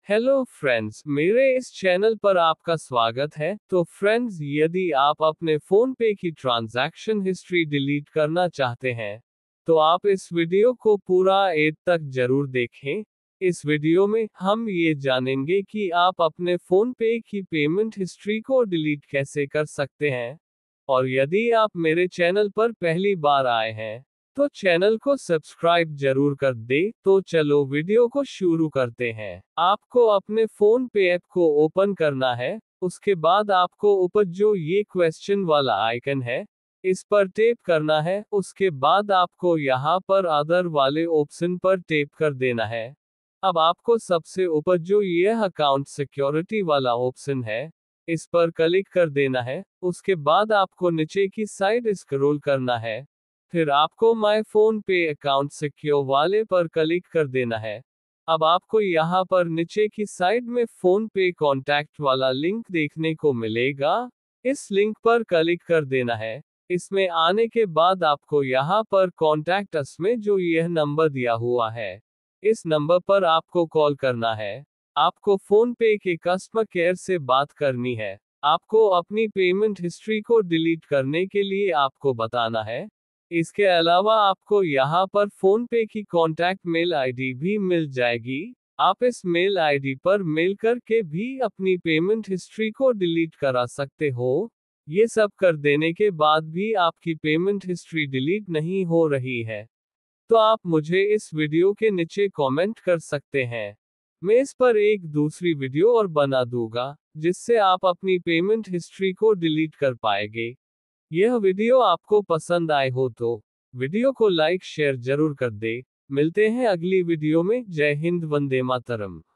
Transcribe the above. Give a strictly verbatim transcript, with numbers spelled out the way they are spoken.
Hello friends, मेरे इस channel पर आपका स्वागत है। तो फ्रेंड्स, यदि आप अपने फोन पे की ट्रांजैक्शन हिस्ट्री डिलीट करना चाहते हैं तो आप इस वीडियो को पूरा एंड तक जरूर देखें। इस वीडियो में हम ये जानेंगे कि आप अपने फोन पे की पेमेंट हिस्ट्री को डिलीट कैसे कर सकते हैं। और यदि आप मेरे चैनल पर पहली बार आए हैं तो चैनल को सब्सक्राइब जरूर कर दे। तो चलो वीडियो को शुरू करते हैं। आपको अपने फोन पे ऐप को ओपन करना है। उसके बाद आपको ऊपर जो ये क्वेश्चन वाला आइकन है इस पर टैप करना है। उसके बाद आपको यहाँ पर अदर वाले ऑप्शन पर टैप कर देना है। अब आपको सबसे ऊपर जो यह अकाउंट सिक्योरिटी वाला ऑप्शन है इस पर क्लिक कर देना है। उसके बाद आपको नीचे की साइड स्क्रॉल करना है। फिर आपको माय फोन पे अकाउंट सिक्योर वाले पर क्लिक कर देना है। अब आपको यहाँ पर नीचे की साइड में फोन पे कॉन्टैक्ट वाला लिंक देखने को मिलेगा। इस लिंक पर क्लिक कर देना है। इसमें आने के बाद आपको यहाँ पर कॉन्टैक्ट अस में जो यह नंबर दिया हुआ है इस नंबर पर आपको कॉल करना है। आपको फोन पे के कस्टमर केयर से बात करनी है। आपको अपनी पेमेंट हिस्ट्री को डिलीट करने के लिए आपको बताना है। इसके अलावा आपको यहाँ पर फोन पे की कॉन्टैक्ट मेल आईडी भी मिल जाएगी। आप इस मेल आईडी पर मेल करके भी अपनी पेमेंट हिस्ट्री को डिलीट करा सकते हो। ये सब कर देने के बाद भी आपकी पेमेंट हिस्ट्री डिलीट नहीं हो रही है तो आप मुझे इस वीडियो के नीचे कमेंट कर सकते हैं। मैं इस पर एक दूसरी वीडियो और बना दूंगा जिससे आप अपनी पेमेंट हिस्ट्री को डिलीट कर पाएंगे। यह वीडियो आपको पसंद आए हो तो वीडियो को लाइक शेयर जरूर कर दे। मिलते हैं अगली वीडियो में। जय हिंद, वंदे मातरम।